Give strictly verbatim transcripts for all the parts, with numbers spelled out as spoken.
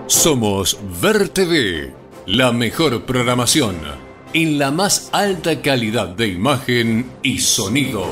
Somos Ver T V, la mejor programación en la más alta calidad de imagen y sonido.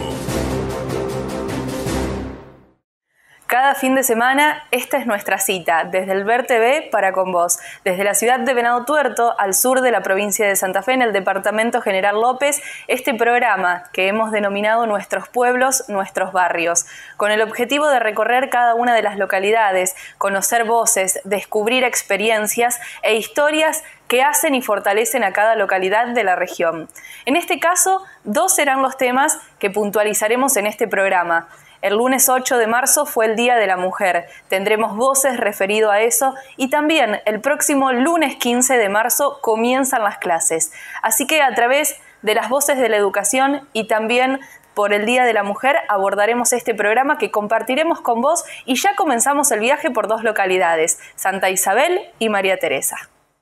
Cada fin de semana, esta es nuestra cita, desde el Ver T V para con vos, desde la ciudad de Venado Tuerto, al sur de la provincia de Santa Fe, en el departamento General López, este programa que hemos denominado Nuestros Pueblos, Nuestros Barrios, con el objetivo de recorrer cada una de las localidades, conocer voces, descubrir experiencias e historias que hacen y fortalecen a cada localidad de la región. En este caso, dos serán los temas que puntualizaremos en este programa. El lunes ocho de marzo fue el Día de la Mujer. Tendremos voces referido a eso y también el próximo lunes quince de marzo comienzan las clases. Así que a través de las voces de la educación y también por el Día de la Mujer abordaremos este programa que compartiremos con vos y ya comenzamos el viaje por dos localidades, Santa Isabel y María Teresa.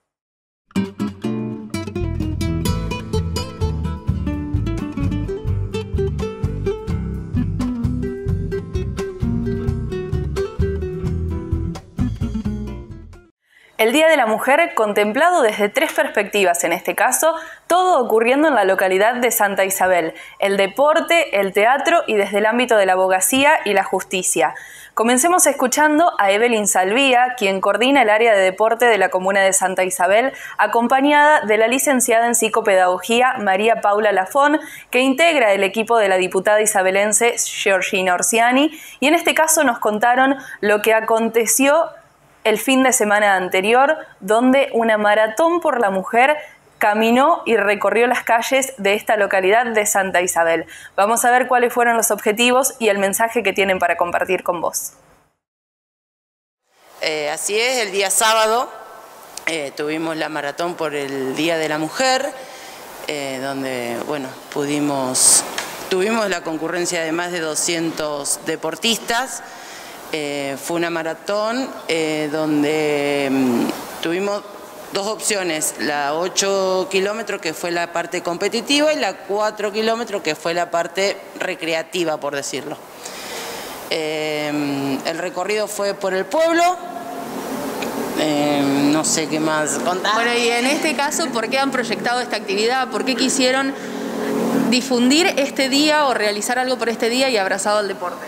El Día de la Mujer contemplado desde tres perspectivas, en este caso, todo ocurriendo en la localidad de Santa Isabel, el deporte, el teatro y desde el ámbito de la abogacía y la justicia. Comencemos escuchando a Evelyn Salvía, quien coordina el área de deporte de la comuna de Santa Isabel, acompañada de la licenciada en psicopedagogía María Paula Lafón, que integra el equipo de la diputada isabelense Georgina Orsiani, y en este caso nos contaron lo que aconteció el fin de semana anterior, donde una maratón por la mujer caminó y recorrió las calles de esta localidad de Santa Isabel. Vamos a ver cuáles fueron los objetivos y el mensaje que tienen para compartir con vos. Eh, así es, el día sábado eh, tuvimos la maratón por el Día de la Mujer, eh, donde, bueno, pudimos, tuvimos la concurrencia de más de doscientos deportistas. Eh, fue una maratón eh, donde mmm, tuvimos dos opciones, la ocho kilómetros que fue la parte competitiva y la cuatro kilómetros que fue la parte recreativa, por decirlo. Eh, el recorrido fue por el pueblo, eh, no sé qué más contar. Bueno, y en este caso, ¿por qué han proyectado esta actividad? ¿Por qué quisieron difundir este día o realizar algo por este día y abrazado al deporte?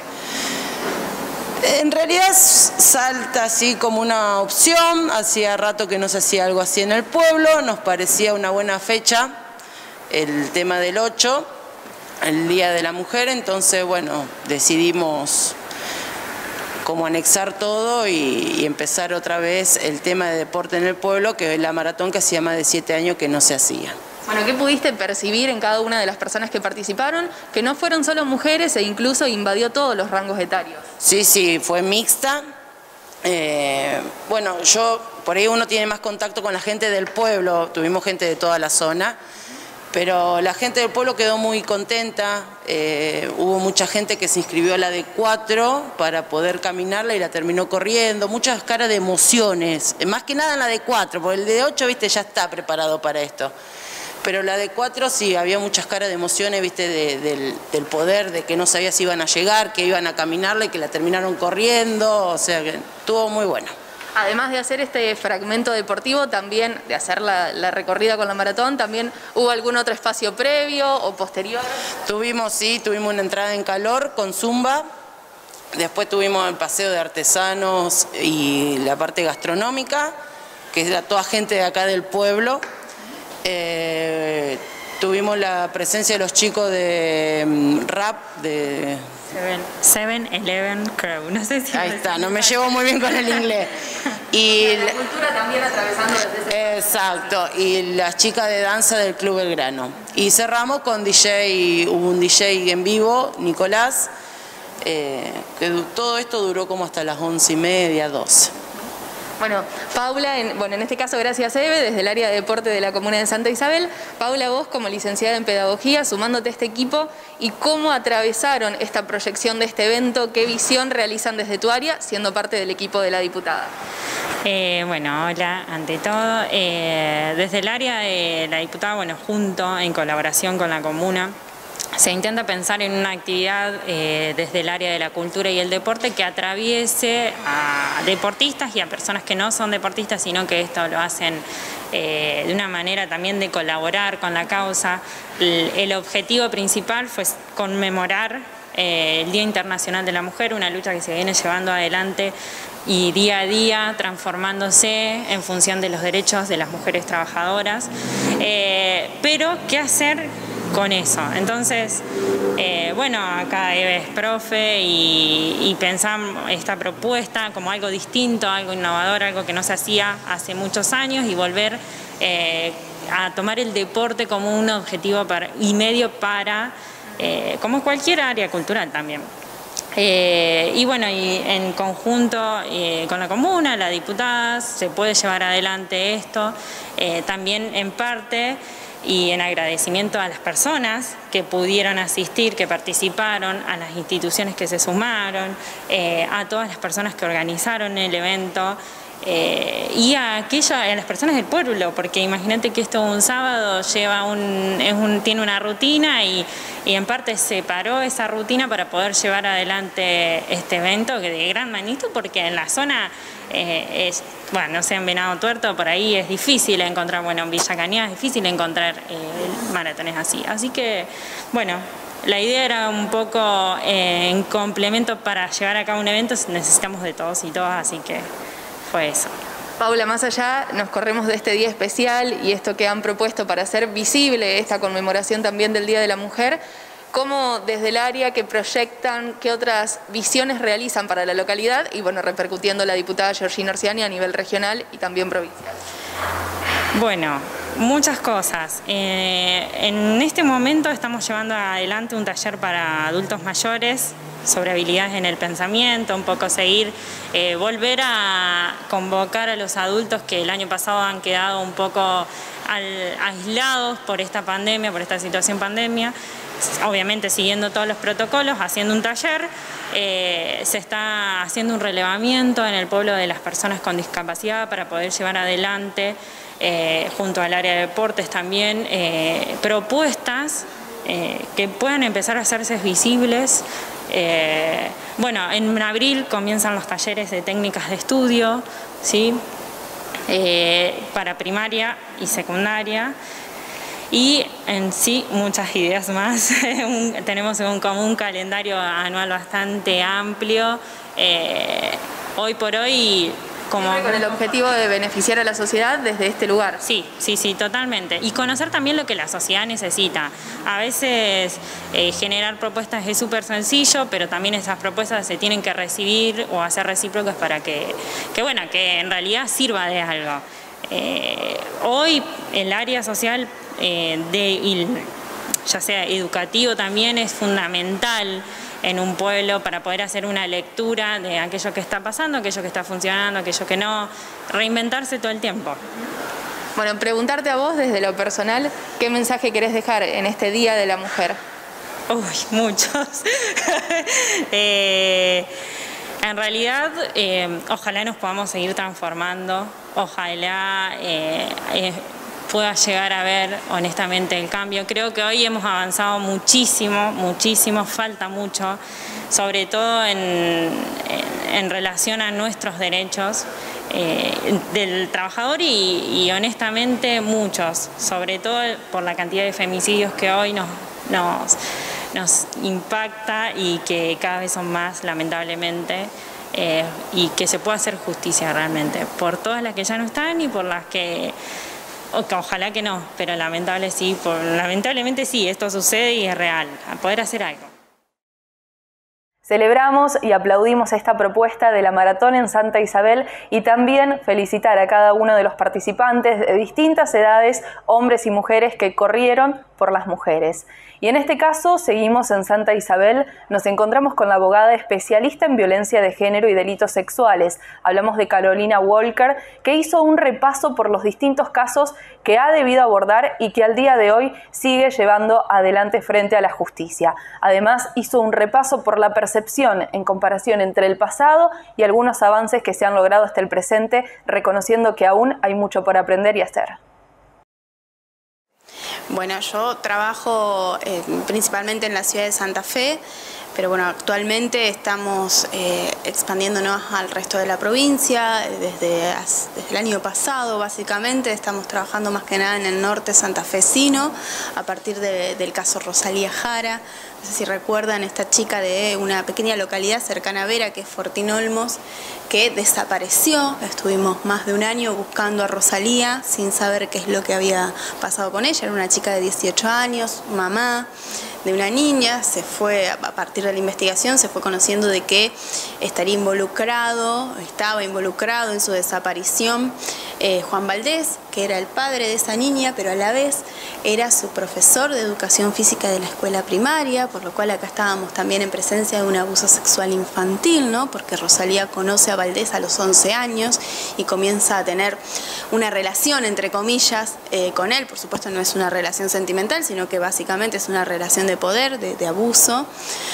En realidad salta así como una opción, hacía rato que no se hacía algo así en el pueblo, nos parecía una buena fecha el tema del ocho, el Día de la Mujer, entonces bueno, decidimos como anexar todo y, y empezar otra vez el tema de deporte en el pueblo, que es la maratón que hacía más de siete años que no se hacía. Bueno, ¿qué pudiste percibir en cada una de las personas que participaron? Que no fueron solo mujeres e incluso invadió todos los rangos etarios. Sí, sí, fue mixta. Eh, bueno, yo, por ahí uno tiene más contacto con la gente del pueblo, tuvimos gente de toda la zona, pero la gente del pueblo quedó muy contenta. Eh, hubo mucha gente que se inscribió a la de cuatro para poder caminarla y la terminó corriendo, muchas caras de emociones, más que nada en la de cuatro, porque el de ocho, viste, ya está preparado para esto. Pero la de cuatro sí, había muchas caras de emociones, viste, de, del, del poder, de que no sabía si iban a llegar, que iban a caminarla y que la terminaron corriendo, o sea que estuvo muy bueno. Además de hacer este fragmento deportivo, también de hacer la, la recorrida con la maratón, ¿también hubo algún otro espacio previo o posterior? Tuvimos, sí, tuvimos una entrada en calor con zumba, después tuvimos el paseo de artesanos y la parte gastronómica, que era toda gente de acá del pueblo. Eh, tuvimos la presencia de los chicos de um, rap de seven eleven Crew, no sé si ahí está, no me llevo muy bien con el inglés. Y la cultura también atravesando desde ese... Exacto, y las chicas de danza del Club Belgrano. Y cerramos con D J, hubo un D J en vivo, Nicolás, eh, que todo esto duró como hasta las once y media, doce. Bueno, Paula, en, bueno, en este caso gracias Eve, desde el área de deporte de la comuna de Santa Isabel. Paula, vos como licenciada en pedagogía, sumándote a este equipo, ¿y cómo atravesaron esta proyección de este evento? ¿Qué visión realizan desde tu área, siendo parte del equipo de la diputada? Eh, bueno, hola, ante todo, eh, desde el área de la diputada, bueno, junto, en colaboración con la comuna, se intenta pensar en una actividad eh, desde el área de la cultura y el deporte que atraviese a deportistas y a personas que no son deportistas, sino que esto lo hacen eh, de una manera también de colaborar con la causa. El, el objetivo principal fue conmemorar eh, el Día Internacional de la Mujer, una lucha que se viene llevando adelante y día a día transformándose en función de los derechos de las mujeres trabajadoras. Eh, pero, ¿qué hacer con eso? Entonces, eh, bueno, acá Eve es profe y, y pensamos esta propuesta como algo distinto, algo innovador, algo que no se hacía hace muchos años y volver eh, a tomar el deporte como un objetivo para, y medio para, eh, como cualquier área cultural también. Eh, y bueno, y en conjunto eh, con la comuna, la diputada, se puede llevar adelante esto, eh, también en parte y en agradecimiento a las personas que pudieron asistir, que participaron, a las instituciones que se sumaron, eh, a todas las personas que organizaron el evento, eh, y a, aquello, a las personas del pueblo, porque imagínate que esto un sábado lleva un, es un, tiene una rutina y, y en parte se paró esa rutina para poder llevar adelante este evento que de gran magnitud, porque en la zona eh, es, bueno, no sé, en Venado Tuerto por ahí es difícil encontrar, bueno, en Villa Cañada es difícil encontrar eh, maratones así, así que bueno, la idea era un poco eh, en complemento para llevar a cabo un evento, necesitamos de todos y todas, así que fue eso. Paula, más allá, nos corremos de este día especial y esto que han propuesto para hacer visible esta conmemoración también del Día de la Mujer, ¿cómo desde el área que proyectan, qué otras visiones realizan para la localidad y bueno, repercutiendo la diputada Georgina Orsiani a nivel regional y también provincial? Bueno, muchas cosas. Eh, en este momento estamos llevando adelante un taller para adultos mayores sobre habilidades en el pensamiento, un poco seguir, eh, volver a convocar a los adultos que el año pasado han quedado un poco al, aislados por esta pandemia, por esta situación pandemia, obviamente siguiendo todos los protocolos, haciendo un taller, eh, se está haciendo un relevamiento en el pueblo de las personas con discapacidad para poder llevar adelante, eh, junto al área de deportes también, eh, propuestas eh, que puedan empezar a hacerse visibles. Eh, bueno, en abril comienzan los talleres de técnicas de estudio, ¿sí? eh, para primaria y secundaria. Y en sí muchas ideas más. Tenemos un, como un calendario anual bastante amplio. Eh, hoy por hoy... Como... Con el objetivo de beneficiar a la sociedad desde este lugar. Sí, sí, sí, totalmente. Y conocer también lo que la sociedad necesita. A veces eh, generar propuestas es súper sencillo, pero también esas propuestas se tienen que recibir o hacer recíprocas para que, que, bueno, que en realidad sirva de algo. Eh, hoy el área social, eh, de, ya sea educativo también, es fundamental en un pueblo para poder hacer una lectura de aquello que está pasando, aquello que está funcionando, aquello que no, reinventarse todo el tiempo. Bueno, preguntarte a vos desde lo personal, ¿qué mensaje querés dejar en este Día de la Mujer? Uy, muchos. eh, en realidad, eh, ojalá nos podamos seguir transformando, ojalá eh, eh, pueda llegar a ver honestamente el cambio. Creo que hoy hemos avanzado muchísimo, muchísimo, falta mucho, sobre todo en, en, en relación a nuestros derechos eh, del trabajador y, y honestamente muchos, sobre todo por la cantidad de femicidios que hoy nos, nos, nos impacta y que cada vez son más, lamentablemente. Eh, y que se pueda hacer justicia realmente, por todas las que ya no están y por las que ojalá que no, pero lamentable sí, por, lamentablemente sí, esto sucede y es real, a poder hacer algo. Celebramos y aplaudimos esta propuesta de la maratón en Santa Isabel y también felicitar a cada uno de los participantes de distintas edades, hombres y mujeres que corrieron por las mujeres. Y en este caso seguimos en Santa Isabel, nos encontramos con la abogada especialista en violencia de género y delitos sexuales. Hablamos de Carolina Walker, que hizo un repaso por los distintos casos que ha debido abordar y que al día de hoy sigue llevando adelante frente a la justicia. Además, hizo un repaso por la percepción en comparación entre el pasado y algunos avances que se han logrado hasta el presente, reconociendo que aún hay mucho por aprender y hacer. Bueno, yo trabajo eh, principalmente en la ciudad de Santa Fe, pero bueno, actualmente estamos eh, expandiéndonos al resto de la provincia. Desde, desde el año pasado, básicamente, estamos trabajando más que nada en el norte santafesino, a partir de, del caso Rosalía Jara. No sé si recuerdan, esta chica de una pequeña localidad cercana a Vera, que es Fortín Olmos, que desapareció. Estuvimos más de un año buscando a Rosalía sin saber qué es lo que había pasado con ella. Era una chica de dieciocho años, mamá de una niña. Se fue, a partir de la investigación, se fue conociendo de que estaría involucrado, estaba involucrado en su desaparición eh, Juan Valdés, que era el padre de esa niña, pero a la vez era su profesor de educación física de la escuela primaria, por lo cual acá estábamos también en presencia de un abuso sexual infantil, ¿no? Porque Rosalía conoce a Valdés a los once años y comienza a tener una relación, entre comillas, eh, con él. Por supuesto no es una relación sentimental, sino que básicamente es una relación de poder, de, de abuso.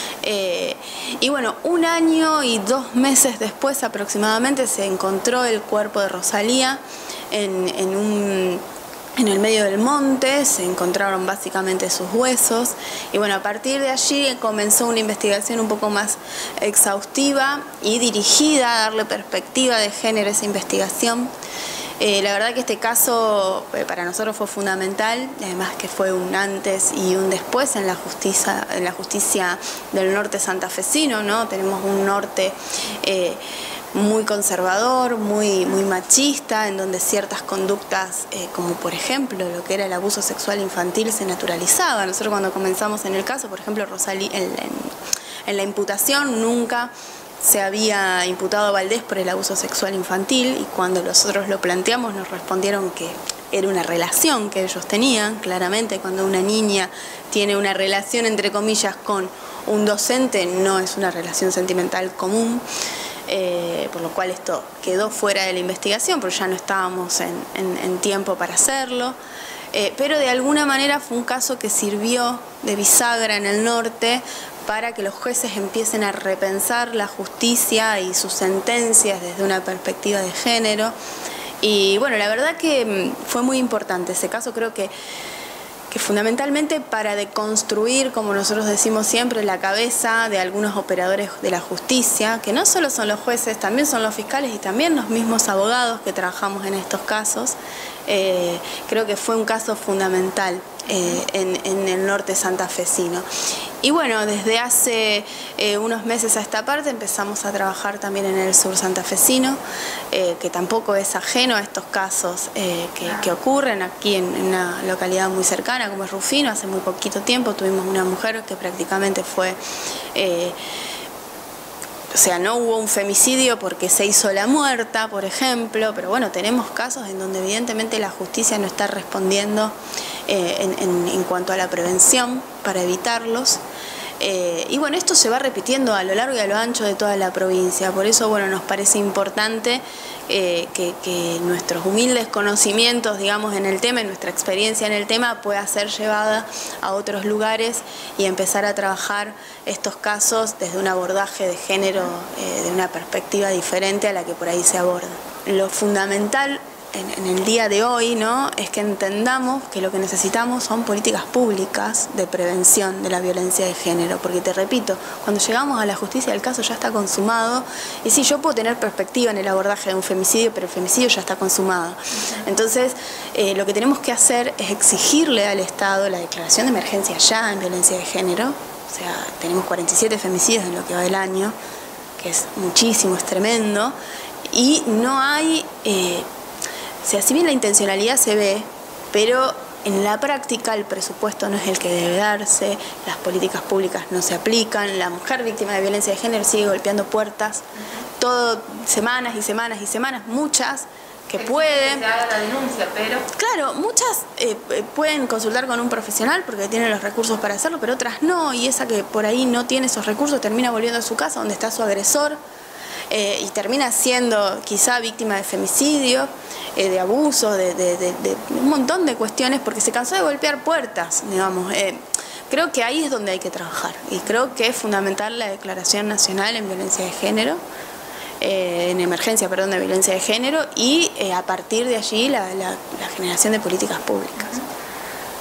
Eh, y bueno, un año y dos meses después aproximadamente se encontró el cuerpo de Rosalía en, en un... en el medio del monte. Se encontraron básicamente sus huesos y bueno, a partir de allí comenzó una investigación un poco más exhaustiva y dirigida a darle perspectiva de género a esa investigación. Eh, la verdad que este caso eh, para nosotros fue fundamental, además que fue un antes y un después en la justicia, en la justicia del norte santafesino, ¿no? Tenemos un norte eh, muy conservador, muy, muy machista, en donde ciertas conductas, eh, como por ejemplo lo que era el abuso sexual infantil, se naturalizaba. Nosotros cuando comenzamos en el caso, por ejemplo, Rosalía, en, en, en la imputación nunca se había imputado a Valdés por el abuso sexual infantil, y cuando nosotros lo planteamos nos respondieron que era una relación que ellos tenían. Claramente, cuando una niña tiene una relación entre comillas con un docente, no es una relación sentimental común. Eh, por lo cual esto quedó fuera de la investigación, porque ya no estábamos en, en, en tiempo para hacerlo. Eh, pero de alguna manera fue un caso que sirvió de bisagra en el norte para que los jueces empiecen a repensar la justicia y sus sentencias desde una perspectiva de género. Y bueno, la verdad que fue muy importante ese caso. Creo que que fundamentalmente para deconstruir, como nosotros decimos siempre, la cabeza de algunos operadores de la justicia, que no solo son los jueces, también son los fiscales y también los mismos abogados que trabajamos en estos casos. Eh, creo que fue un caso fundamental eh, en, en el norte santafesino. Y bueno, desde hace eh, unos meses a esta parte empezamos a trabajar también en el sur santafesino, eh, que tampoco es ajeno a estos casos eh, que, que ocurren aquí en, en una localidad muy cercana como es Rufino. Hace muy poquito tiempo tuvimos una mujer que prácticamente fue... Eh, O sea, no hubo un femicidio porque se hizo la muerta, por ejemplo, pero bueno, tenemos casos en donde evidentemente la justicia no está respondiendo eh, en, en, en cuanto a la prevención para evitarlos. Eh, y bueno, esto se va repitiendo a lo largo y a lo ancho de toda la provincia. Por eso, bueno, nos parece importante eh, que, que nuestros humildes conocimientos, digamos, en el tema, y nuestra experiencia en el tema pueda ser llevada a otros lugares y empezar a trabajar estos casos desde un abordaje de género, eh, de una perspectiva diferente a la que por ahí se aborda. Lo fundamental En, en el día de hoy, ¿no?, es que entendamos que lo que necesitamos son políticas públicas de prevención de la violencia de género, porque te repito, cuando llegamos a la justicia el caso ya está consumado, y sí, yo puedo tener perspectiva en el abordaje de un femicidio, pero el femicidio ya está consumado. Entonces, eh, lo que tenemos que hacer es exigirle al Estado la declaración de emergencia ya en violencia de género. O sea, tenemos cuarenta y siete femicidios en lo que va del año, que es muchísimo, es tremendo, y no hay... Eh, O sea, si bien la intencionalidad se ve, pero en la práctica el presupuesto no es el que debe darse, las políticas públicas no se aplican, la mujer víctima de violencia de género sigue golpeando puertas, todo, semanas y semanas y semanas, muchas que pueden... Que se haga la denuncia, pero... Claro, muchas eh, pueden consultar con un profesional porque tienen los recursos para hacerlo, pero otras no, y esa que por ahí no tiene esos recursos termina volviendo a su casa donde está su agresor. Eh, y termina siendo quizá víctima de femicidio, eh, de abuso, de, de, de, de un montón de cuestiones, porque se cansó de golpear puertas, digamos. Eh, creo que ahí es donde hay que trabajar, y creo que es fundamental la Declaración Nacional en Violencia de Género, eh, en emergencia, perdón, de violencia de género, y eh, a partir de allí la, la, la generación de políticas públicas.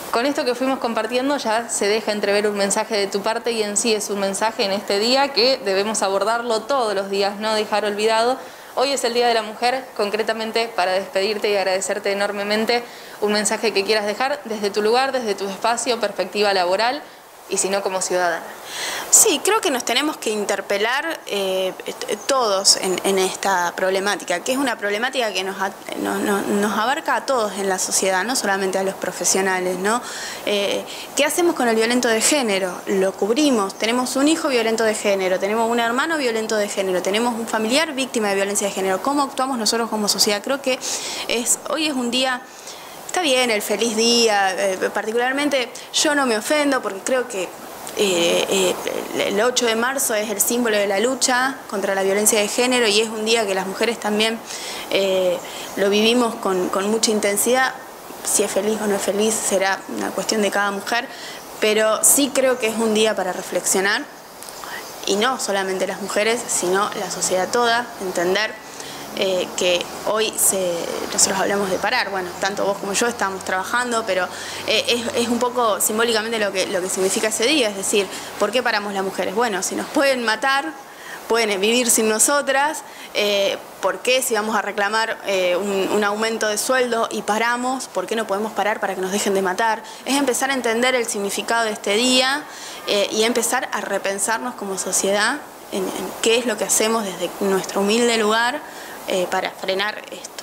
Con esto que fuimos compartiendo ya se deja entrever un mensaje de tu parte y en sí es un mensaje en este día que debemos abordarlo todos los días, no dejar olvidado. Hoy es el Día de la Mujer, concretamente para despedirte y agradecerte enormemente, un mensaje que quieras dejar desde tu lugar, desde tu espacio, perspectiva laboral y si no como ciudadana. Sí, creo que nos tenemos que interpelar eh, todos en, en esta problemática, que es una problemática que nos, nos, nos abarca a todos en la sociedad, no solamente a los profesionales, ¿no? Eh, ¿Qué hacemos con el violento de género? Lo cubrimos, tenemos un hijo violento de género, tenemos un hermano violento de género, tenemos un familiar víctima de violencia de género. ¿Cómo actuamos nosotros como sociedad? Creo que es, hoy es un día... Está bien, el feliz día, eh, particularmente yo no me ofendo porque creo que eh, eh, el ocho de marzo es el símbolo de la lucha contra la violencia de género y es un día que las mujeres también eh, lo vivimos con, con mucha intensidad. Si es feliz o no es feliz será una cuestión de cada mujer, pero sí creo que es un día para reflexionar y no solamente las mujeres, sino la sociedad toda, entender Eh, que hoy se, nosotros hablamos de parar, bueno, tanto vos como yo estamos trabajando, pero eh, es, es un poco simbólicamente lo que, lo que significa ese día, es decir, ¿por qué paramos las mujeres? Bueno, si nos pueden matar, pueden vivir sin nosotras, eh, ¿por qué si vamos a reclamar eh, un, un aumento de sueldo y paramos, por qué no podemos parar para que nos dejen de matar? Es empezar a entender el significado de este día eh, y empezar a repensarnos como sociedad en, en qué es lo que hacemos desde nuestro humilde lugar Eh, para frenar esto.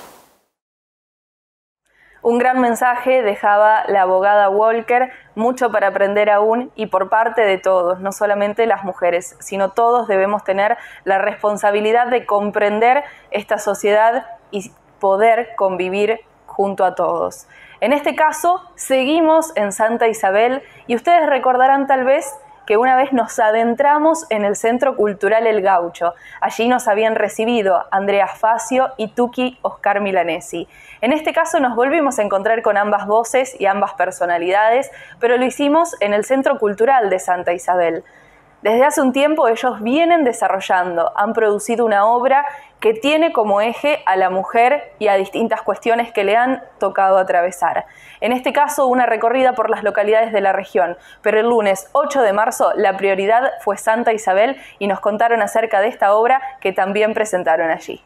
Un gran mensaje dejaba la abogada Walker, mucho para aprender aún y por parte de todos, no solamente las mujeres, sino todos debemos tener la responsabilidad de comprender esta sociedad y poder convivir junto a todos. En este caso, seguimos en Santa Isabel y ustedes recordarán tal vez que una vez nos adentramos en el Centro Cultural El Gaucho. Allí nos habían recibido Andrea Facio y Tuki Oscar Milanesi. En este caso nos volvimos a encontrar con ambas voces y ambas personalidades, pero lo hicimos en el Centro Cultural de Santa Isabel. Desde hace un tiempo ellos vienen desarrollando, han producido una obra que tiene como eje a la mujer y a distintas cuestiones que le han tocado atravesar. En este caso, una recorrida por las localidades de la región, pero el lunes ocho de marzo la prioridad fue Santa Isabel y nos contaron acerca de esta obra que también presentaron allí.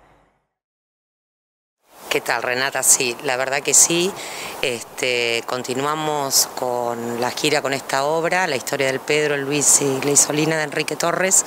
¿Qué tal, Renata? Sí, la verdad que sí. Este, continuamos con la gira con esta obra, la historia del Pedro, el Luis y la Isolina de Enrique Torres,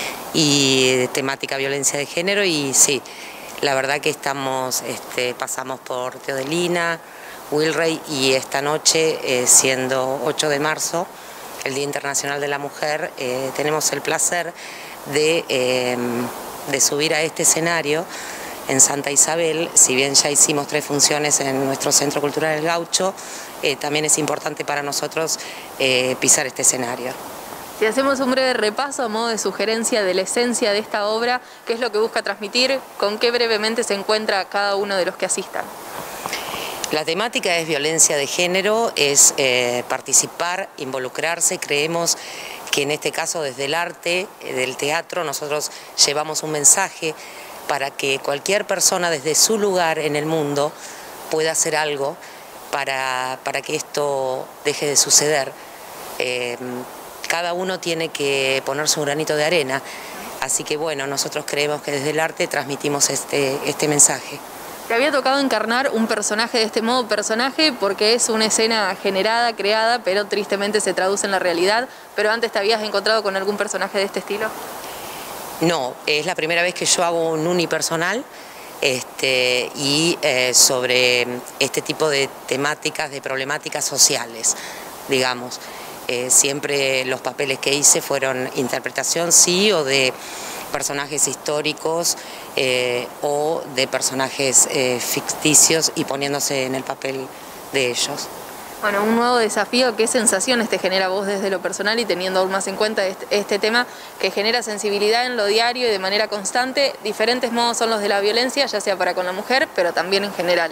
y temática violencia de género. Y sí, la verdad que estamos, este, pasamos por Teodelina, Wilrey, y esta noche, eh, siendo ocho de marzo, el Día Internacional de la Mujer, eh, tenemos el placer de, eh, de subir a este escenario en Santa Isabel. Si bien ya hicimos tres funciones en nuestro Centro Cultural El Gaucho, eh, también es importante para nosotros eh, pisar este escenario. Si hacemos un breve repaso a modo de sugerencia de la esencia de esta obra, ¿qué es lo que busca transmitir? ¿Con qué brevemente se encuentra cada uno de los que asistan? La temática es violencia de género, es eh, participar, involucrarse. Creemos que en este caso desde el arte, eh, del teatro, nosotros llevamos un mensaje para que cualquier persona desde su lugar en el mundo pueda hacer algo para, para que esto deje de suceder. Eh, cada uno tiene que poner su granito de arena, así que bueno, nosotros creemos que desde el arte transmitimos este, este mensaje. ¿Te había tocado encarnar un personaje de este modo personaje? Porque es una escena generada, creada, pero tristemente se traduce en la realidad. ¿Pero antes te habías encontrado con algún personaje de este estilo? No, es la primera vez que yo hago un unipersonal este, y eh, sobre este tipo de temáticas, de problemáticas sociales, digamos. Eh, siempre los papeles que hice fueron interpretación, sí, o de personajes históricos eh, o de personajes eh, ficticios y poniéndose en el papel de ellos. Bueno, un nuevo desafío. ¿Qué sensaciones te genera vos desde lo personal y teniendo aún más en cuenta este, este tema que genera sensibilidad en lo diario y de manera constante? Diferentes modos son los de la violencia, ya sea para con la mujer, pero también en general.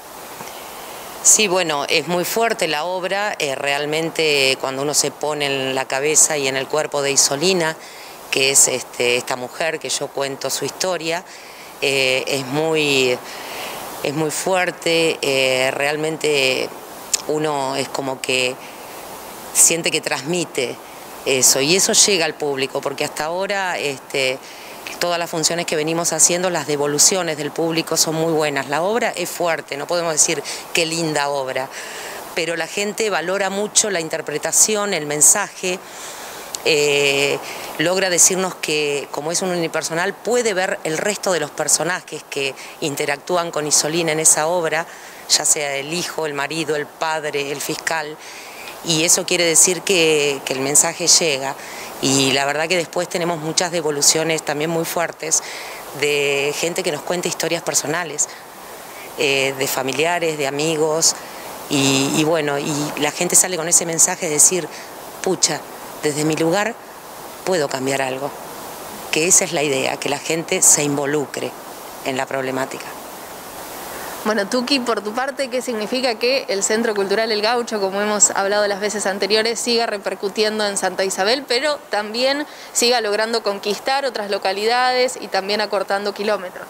Sí, bueno, es muy fuerte la obra, eh, realmente cuando uno se pone en la cabeza y en el cuerpo de Isolina, que es este, esta mujer que yo cuento su historia, eh, es, muy, es muy fuerte, eh, realmente uno es como que siente que transmite eso, y eso llega al público, porque hasta ahora este, todas las funciones que venimos haciendo, las devoluciones del público son muy buenas. La obra es fuerte, no podemos decir qué linda obra, pero la gente valora mucho la interpretación, el mensaje, eh, logra decirnos que, como es un unipersonal, puede ver el resto de los personajes que interactúan con Isolina en esa obra, ya sea el hijo, el marido, el padre, el fiscal, y eso quiere decir que, que el mensaje llega. Y la verdad que después tenemos muchas devoluciones también muy fuertes de gente que nos cuenta historias personales, eh, de familiares, de amigos, y, y bueno, y la gente sale con ese mensaje de decir, pucha, desde mi lugar puedo cambiar algo, que esa es la idea, que la gente se involucre en la problemática. Bueno, Tuki, por tu parte, ¿qué significa que el Centro Cultural El Gaucho, como hemos hablado las veces anteriores, siga repercutiendo en Santa Isabel, pero también siga logrando conquistar otras localidades y también acortando kilómetros?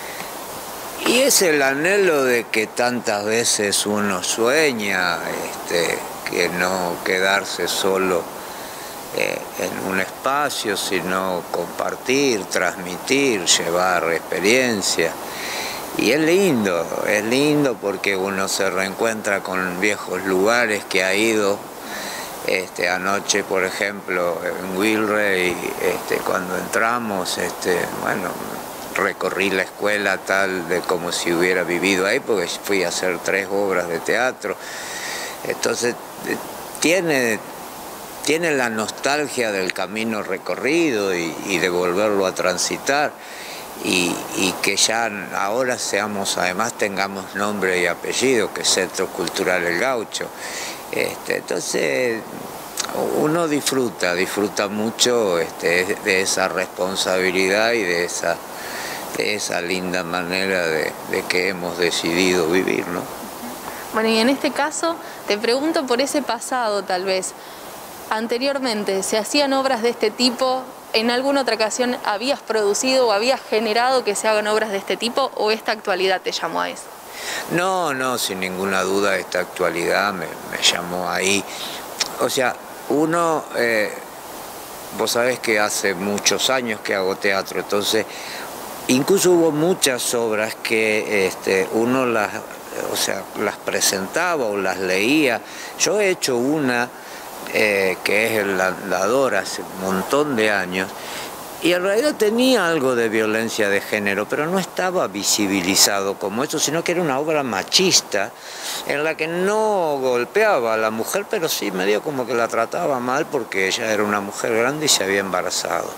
Y es el anhelo de que tantas veces uno sueña, este, que no quedarse solo eh, en un espacio, sino compartir, transmitir, llevar experiencia. Y es lindo, es lindo porque uno se reencuentra con viejos lugares que ha ido. Este, anoche, por ejemplo, en Wilray, este, cuando entramos, este, bueno, recorrí la escuela tal de como si hubiera vivido ahí, porque fui a hacer tres obras de teatro. Entonces, tiene, tiene la nostalgia del camino recorrido y, y de volverlo a transitar. Y, y que ya ahora seamos, además tengamos nombre y apellido, que es Centro Cultural El Gaucho. Este, entonces uno disfruta, disfruta mucho este, de esa responsabilidad y de esa, de esa linda manera de, de que hemos decidido vivir, ¿no? Bueno, y en este caso te pregunto por ese pasado tal vez. Anteriormente, ¿se hacían obras de este tipo? ¿En alguna otra ocasión habías producido o habías generado que se hagan obras de este tipo, o esta actualidad te llamó a eso? No, no, sin ninguna duda esta actualidad me, me llamó ahí. O sea, uno, eh, vos sabés que hace muchos años que hago teatro, entonces incluso hubo muchas obras que este, uno las, o sea, las presentaba o las leía. Yo he hecho una Eh, que es El Andador, hace un montón de años, y en realidad tenía algo de violencia de género, pero no estaba visibilizado como eso, sino que era una obra machista, en la que no golpeaba a la mujer, pero sí medio como que la trataba mal, porque ella era una mujer grande y se había embarazado.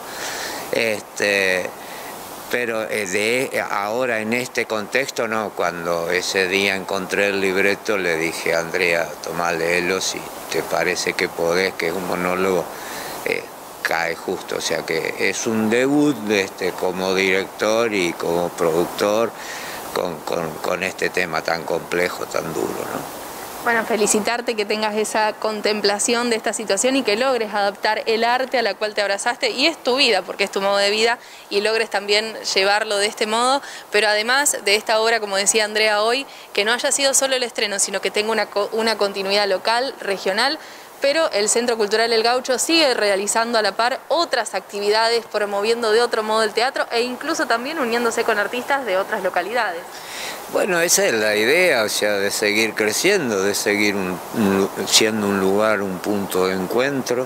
Este... Pero de ahora en este contexto no, cuando ese día encontré el libreto le dije a Andrea, tomá, léelo si te parece que podés, que es un monólogo, eh, cae justo, o sea que es un debut de este, como director y como productor con, con, con este tema tan complejo, tan duro, ¿no? Bueno, felicitarte que tengas esa contemplación de esta situación y que logres adaptar el arte a la cual te abrazaste, y es tu vida, porque es tu modo de vida, y logres también llevarlo de este modo, pero además de esta obra, como decía Andrea hoy, que no haya sido solo el estreno, sino que tenga una, una continuidad local, regional, pero el Centro Cultural El Gaucho sigue realizando a la par otras actividades, promoviendo de otro modo el teatro e incluso también uniéndose con artistas de otras localidades. Bueno, esa es la idea, o sea, de seguir creciendo, de seguir un, un, siendo un lugar, un punto de encuentro,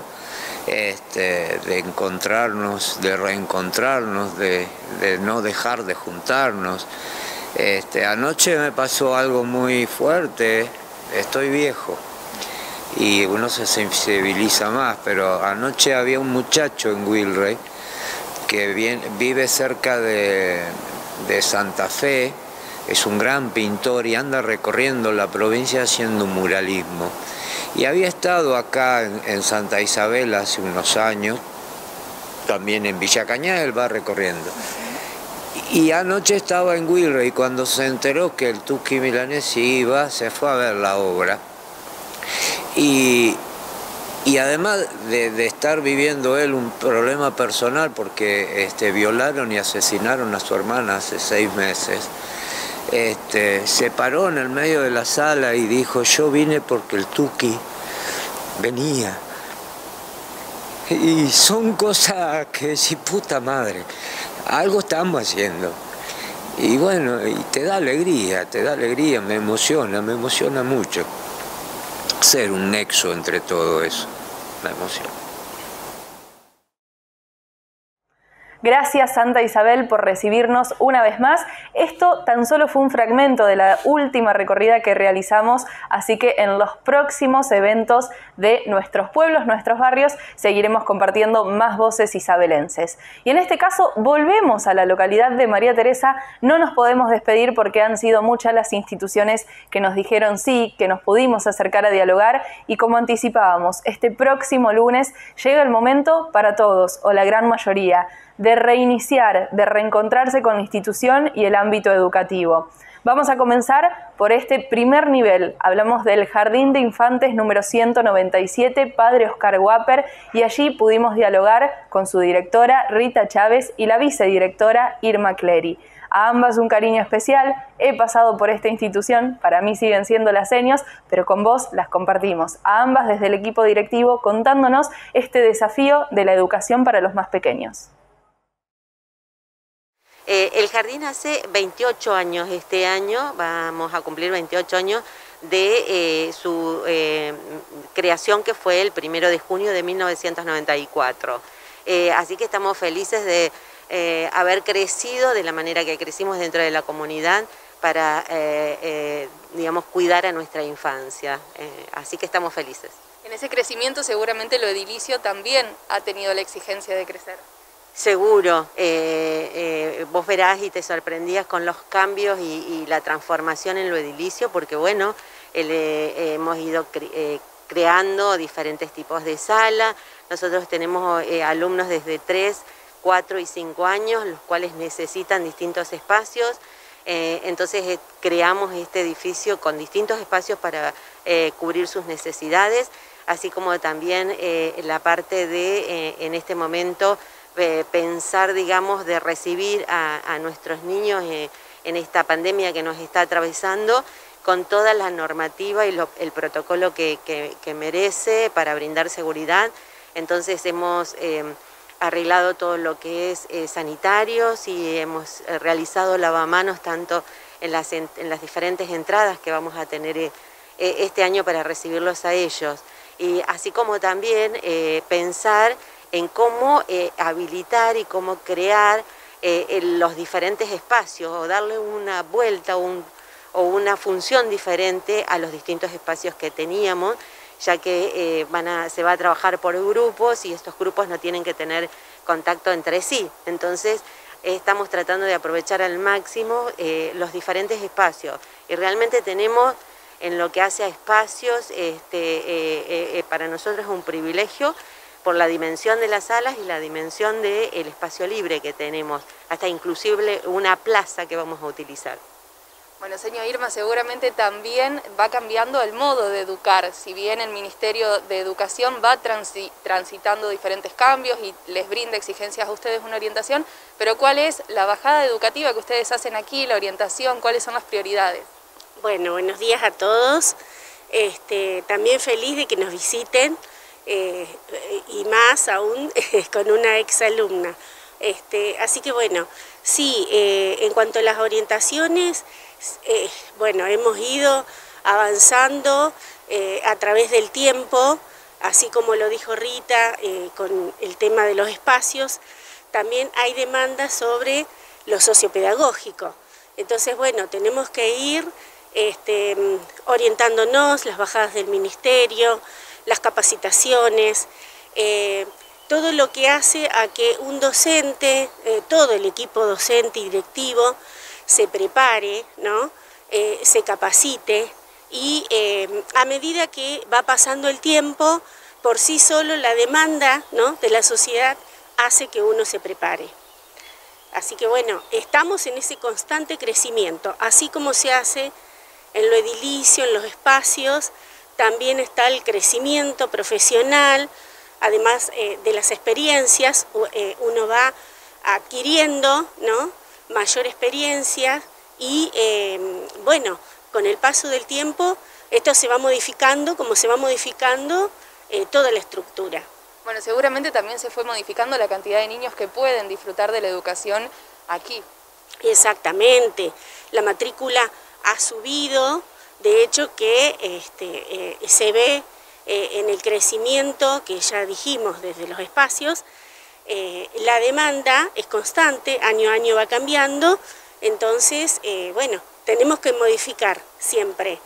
este, de encontrarnos, de reencontrarnos, de, de no dejar de juntarnos. Este, anoche me pasó algo muy fuerte, estoy viejo y uno se sensibiliza más, pero anoche había un muchacho en Wilray que viene, vive cerca de, de Santa Fe, es un gran pintor y anda recorriendo la provincia haciendo muralismo. Y había estado acá en, en Santa Isabel hace unos años, también en Villa Cañada, va recorriendo. Y anoche estaba en Wilray y cuando se enteró que el Tuki Milanesi iba, se fue a ver la obra. Y, y además de, de estar viviendo él un problema personal porque este, violaron y asesinaron a su hermana hace seis meses, este, se paró en el medio de la sala y dijo, yo vine porque el Tuki venía. Y son cosas que decís, puta madre, algo estamos haciendo. Y bueno, y te da alegría, te da alegría, me emociona, me emociona mucho. Ser un nexo entre todo eso, me emociona. Gracias Santa Isabel por recibirnos una vez más. Esto tan solo fue un fragmento de la última recorrida que realizamos, así que en los próximos eventos de nuestros pueblos, nuestros barrios, seguiremos compartiendo más voces isabelenses. Y en este caso volvemos a la localidad de María Teresa. No nos podemos despedir porque han sido muchas las instituciones que nos dijeron sí, que nos pudimos acercar a dialogar, y como anticipábamos, este próximo lunes llega el momento para todos, o la gran mayoría, de reiniciar, de reencontrarse con la institución y el ámbito educativo. Vamos a comenzar por este primer nivel. Hablamos del Jardín de Infantes número ciento noventa y siete, Padre Oscar Guaper, y allí pudimos dialogar con su directora Rita Chávez y la vicedirectora Irma Clery. A ambas un cariño especial. He pasado por esta institución, para mí siguen siendo las seños, pero con vos las compartimos. A ambas desde el equipo directivo, contándonos este desafío de la educación para los más pequeños. Eh, el jardín hace veintiocho años, este año vamos a cumplir veintiocho años de eh, su eh, creación, que fue el primero de junio de mil novecientos noventa y cuatro. Eh, así que estamos felices de eh, haber crecido de la manera que crecimos dentro de la comunidad para, eh, eh, digamos, cuidar a nuestra infancia. Eh, así que estamos felices. En ese crecimiento seguramente lo edilicio también ha tenido la exigencia de crecer. Seguro, eh, eh, vos verás y te sorprendías con los cambios y, y la transformación en lo edilicio, porque bueno, el, eh, hemos ido cre eh, creando diferentes tipos de sala. Nosotros tenemos eh, alumnos desde tres, cuatro y cinco años, los cuales necesitan distintos espacios. Eh, entonces eh, creamos este edificio con distintos espacios para eh, cubrir sus necesidades, así como también eh, la parte de, eh, en este momento, Eh, pensar, digamos, de recibir a, a nuestros niños eh, en esta pandemia que nos está atravesando, con toda la normativa y lo, el protocolo que, que, que merece para brindar seguridad. Entonces hemos eh, arreglado todo lo que es eh, sanitarios y hemos eh, realizado lavamanos tanto en las, en, en las diferentes entradas que vamos a tener eh, este año para recibirlos a ellos. Y así como también eh, pensar en cómo eh, habilitar y cómo crear eh, los diferentes espacios, o darle una vuelta un, o una función diferente a los distintos espacios que teníamos, ya que eh, van a, se va a trabajar por grupos y estos grupos no tienen que tener contacto entre sí. Entonces eh, estamos tratando de aprovechar al máximo eh, los diferentes espacios, y realmente tenemos, en lo que hace a espacios, este, eh, eh, para nosotros es un privilegio, por la dimensión de las salas y la dimensión del espacio libre que tenemos, hasta inclusive una plaza que vamos a utilizar. Bueno, señora Irma, seguramente también va cambiando el modo de educar, si bien el Ministerio de Educación va transi transitando diferentes cambios y les brinda exigencias a ustedes una orientación, pero ¿cuál es la bajada educativa que ustedes hacen aquí, la orientación, cuáles son las prioridades? Bueno, buenos días a todos, este, también feliz de que nos visiten. Eh, y más aún eh, con una exalumna. Este, así que bueno, sí, eh, en cuanto a las orientaciones, eh, bueno, hemos ido avanzando eh, a través del tiempo, así como lo dijo Rita, eh, con el tema de los espacios, también hay demandas sobre lo sociopedagógico. Entonces, bueno, tenemos que ir este, orientándonos, las bajadas del ministerio, las capacitaciones, eh, todo lo que hace a que un docente, eh, todo el equipo docente y directivo se prepare, ¿no? eh, se capacite, y eh, a medida que va pasando el tiempo, por sí solo la demanda, ¿no?, de la sociedad hace que uno se prepare. Así que bueno, estamos en ese constante crecimiento, así como se hace en lo edilicio, en los espacios, también está el crecimiento profesional, además eh, de las experiencias, eh, uno va adquiriendo, ¿no?, mayor experiencia y eh, bueno, con el paso del tiempo esto se va modificando, como se va modificando eh, toda la estructura. Bueno, seguramente también se fue modificando la cantidad de niños que pueden disfrutar de la educación aquí. Exactamente, la matrícula ha subido, de hecho que este, eh, se ve eh, en el crecimiento que ya dijimos desde los espacios, eh, la demanda es constante, año a año va cambiando, entonces, eh, bueno, tenemos que modificar siempre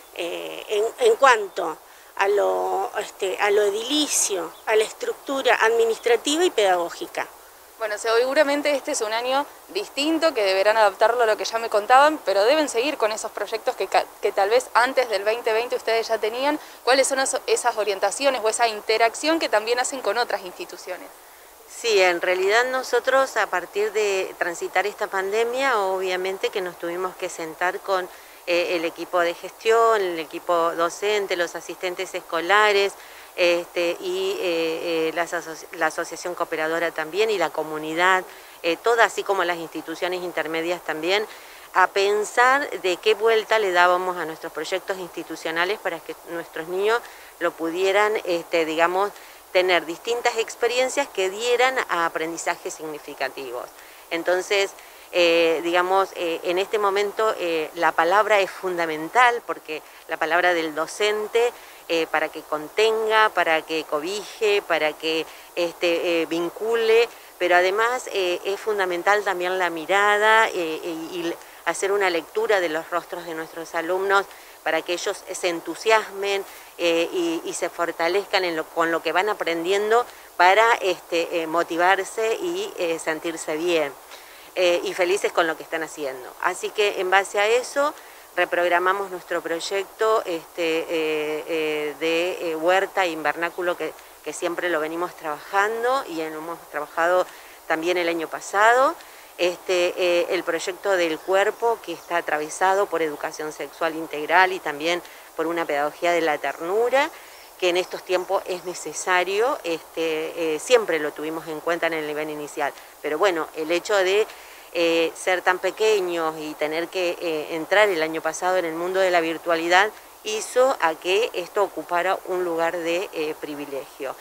eh, en, en cuanto a lo, este, a lo edilicio, a la estructura administrativa y pedagógica. Bueno, seguramente este es un año distinto, que deberán adaptarlo a lo que ya me contaban, pero deben seguir con esos proyectos que, que tal vez antes del veinte veinte ustedes ya tenían. ¿Cuáles son esas orientaciones o esa interacción que también hacen con otras instituciones? Sí, en realidad nosotros a partir de transitar esta pandemia, obviamente que nos tuvimos que sentar con eh, el equipo de gestión, el equipo docente, los asistentes escolares, Este, y eh, eh, la, aso la asociación cooperadora también y la comunidad, eh, todas así como las instituciones intermedias también, a pensar de qué vuelta le dábamos a nuestros proyectos institucionales para que nuestros niños lo pudieran, este, digamos, tener distintas experiencias que dieran a aprendizajes significativos. Entonces, eh, digamos, eh, en este momento eh, la palabra es fundamental porque la palabra del docente, Eh, para que contenga, para que cobije, para que este, eh, vincule, pero además eh, es fundamental también la mirada eh, y, y hacer una lectura de los rostros de nuestros alumnos para que ellos se entusiasmen eh, y, y se fortalezcan en lo, con lo que van aprendiendo para este, eh, motivarse y eh, sentirse bien eh, y felices con lo que están haciendo. Así que en base a eso reprogramamos nuestro proyecto este, eh, eh, de eh, huerta e invernáculo que, que siempre lo venimos trabajando y hemos trabajado también el año pasado. Este, eh, el proyecto del cuerpo que está atravesado por educación sexual integral y también por una pedagogía de la ternura que en estos tiempos es necesario, este, eh, siempre lo tuvimos en cuenta en el nivel inicial, pero bueno, el hecho de Eh, ser tan pequeños y tener que eh, entrar el año pasado en el mundo de la virtualidad hizo a que esto ocupara un lugar de eh, privilegio.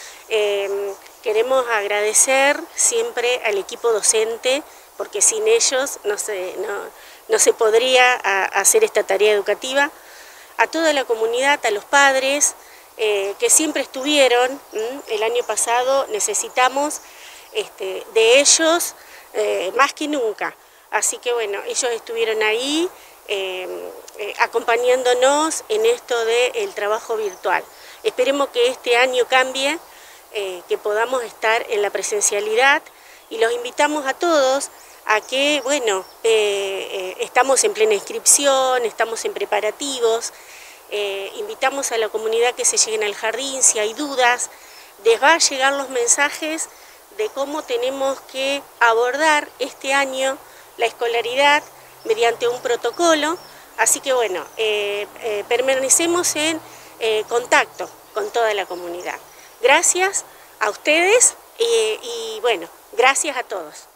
Eh, queremos agradecer siempre al equipo docente porque sin ellos no se, no, no se podría a, hacer esta tarea educativa, a toda la comunidad, a los padres eh, que siempre estuvieron. ¿m? El año pasado necesitamos este, de ellos Eh, más que nunca, así que bueno, ellos estuvieron ahí eh, eh, acompañándonos en esto del trabajo virtual. Esperemos que este año cambie, eh, que podamos estar en la presencialidad y los invitamos a todos a que, bueno, eh, eh, estamos en plena inscripción, estamos en preparativos, eh, invitamos a la comunidad que se lleguen al jardín, si hay dudas, les va a llegar los mensajes de cómo tenemos que abordar este año la escolaridad mediante un protocolo, así que bueno, eh, eh, permanecemos en eh, contacto con toda la comunidad. Gracias a ustedes eh, y bueno, gracias a todos.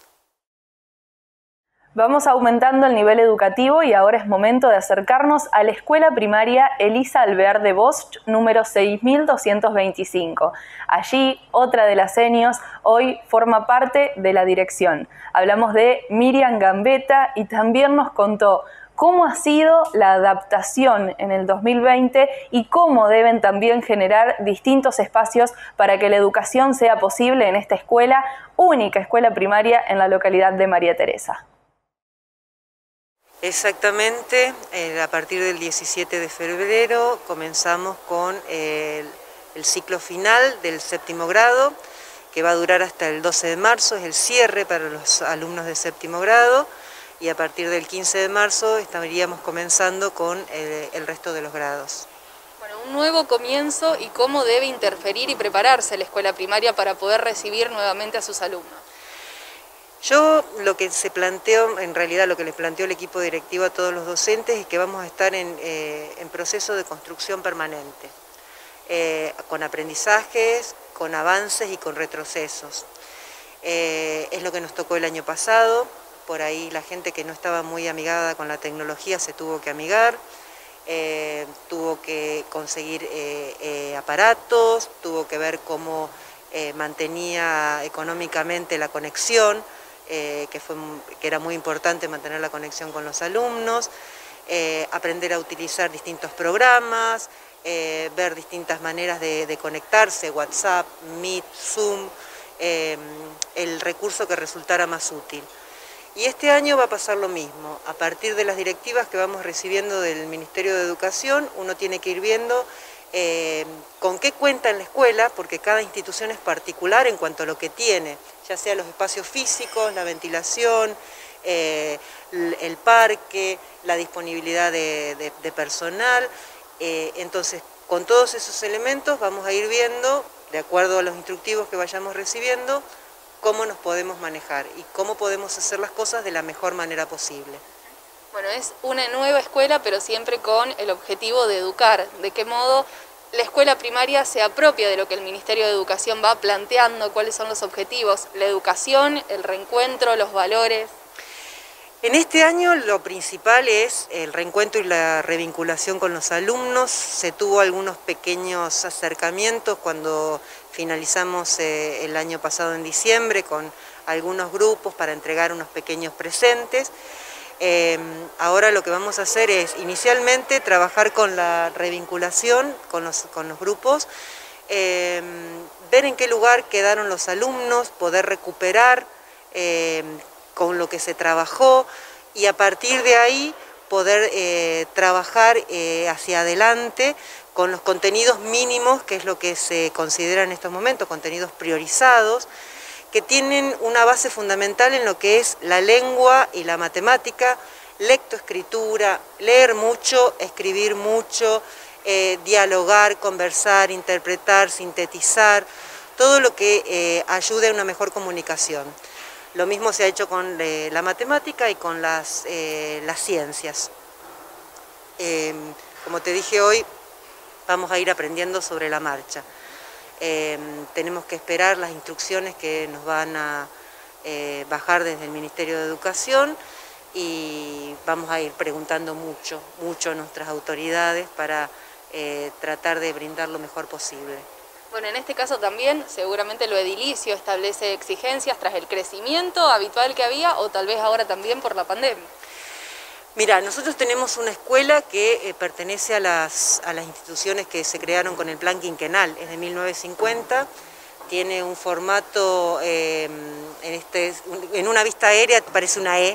Vamos aumentando el nivel educativo y ahora es momento de acercarnos a la escuela primaria Elisa Alvear de Bosch, número seis mil doscientos veinticinco. Allí, otra de las senios hoy forma parte de la dirección. Hablamos de Miriam Gambetta y también nos contó cómo ha sido la adaptación en el dos mil veinte y cómo deben también generar distintos espacios para que la educación sea posible en esta escuela, única escuela primaria en la localidad de María Teresa. Exactamente, eh, a partir del diecisiete de febrero comenzamos con eh, el, el ciclo final del séptimo grado, que va a durar hasta el doce de marzo, es el cierre para los alumnos de séptimo grado, y a partir del quince de marzo estaríamos comenzando con eh, el resto de los grados. Bueno, un nuevo comienzo y cómo debe interferir y prepararse la escuela primaria para poder recibir nuevamente a sus alumnos. Yo lo que se planteó, en realidad lo que les planteó el equipo directivo a todos los docentes es que vamos a estar en, eh, en proceso de construcción permanente, eh, con aprendizajes, con avances y con retrocesos. Eh, es lo que nos tocó el año pasado, por ahí la gente que no estaba muy amigada con la tecnología se tuvo que amigar, eh, tuvo que conseguir eh, eh, aparatos, tuvo que ver cómo eh, mantenía económicamente la conexión, eh, que, fue, que era muy importante mantener la conexión con los alumnos, eh, aprender a utilizar distintos programas, eh, ver distintas maneras de, de conectarse, WhatsApp, Meet, Zoom, eh, el recurso que resultara más útil. Y este año va a pasar lo mismo. A partir de las directivas que vamos recibiendo del Ministerio de Educación, uno tiene que ir viendo eh, con qué cuenta en la escuela, porque cada institución es particular en cuanto a lo que tiene, ya sea los espacios físicos, la ventilación, eh, el parque, la disponibilidad de, de, de personal. Eh, entonces, con todos esos elementos vamos a ir viendo, de acuerdo a los instructivos que vayamos recibiendo, cómo nos podemos manejar y cómo podemos hacer las cosas de la mejor manera posible. Bueno, es una nueva escuela, pero siempre con el objetivo de educar. ¿De qué modo la escuela primaria se apropia de lo que el Ministerio de Educación va planteando? ¿Cuáles son los objetivos? La educación, el reencuentro, los valores. En este año lo principal es el reencuentro y la revinculación con los alumnos. Se tuvo algunos pequeños acercamientos cuando finalizamos eh, el año pasado en diciembre con algunos grupos para entregar unos pequeños presentes. Eh, ahora lo que vamos a hacer es inicialmente trabajar con la revinculación con los, con los grupos, eh, ver en qué lugar quedaron los alumnos, poder recuperar eh, con lo que se trabajó y a partir de ahí poder eh, trabajar eh, hacia adelante con los contenidos mínimos, que es lo que se considera en estos momentos, contenidos priorizados, que tienen una base fundamental en lo que es la lengua y la matemática, lectoescritura, leer mucho, escribir mucho, eh, dialogar, conversar, interpretar, sintetizar, todo lo que eh, ayude a una mejor comunicación. Lo mismo se ha hecho con eh, la matemática y con las, eh, las ciencias. Eh, como te dije hoy, vamos a ir aprendiendo sobre la marcha. Eh, tenemos que esperar las instrucciones que nos van a eh, bajar desde el Ministerio de Educación y vamos a ir preguntando mucho, mucho a nuestras autoridades para eh, tratar de brindar lo mejor posible. Bueno, en este caso también seguramente lo edilicio establece exigencias tras el crecimiento habitual que había o tal vez ahora también por la pandemia. Mira, nosotros tenemos una escuela que eh, pertenece a las, a las instituciones que se crearon con el plan quinquenal, es de mil novecientos cincuenta, tiene un formato, eh, en, este, en una vista aérea parece una E,